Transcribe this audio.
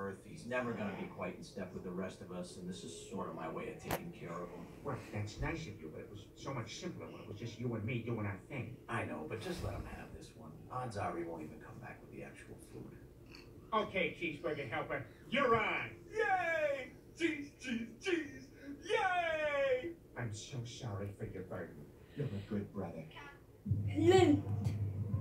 earth. He's never gonna be quite in step with the rest of us, and this is sort of my way of taking care of him. Well, that's nice of you, but it was so much simpler when it was just you and me doing our thing. I know, but just let him have this one. Odds are he won't even come back with the actual food. Okay, cheeseburger helper, you're on. Yay! Cheese, cheese, cheese! Yay! I'm so sorry for your burden. You're a good brother. Lynn,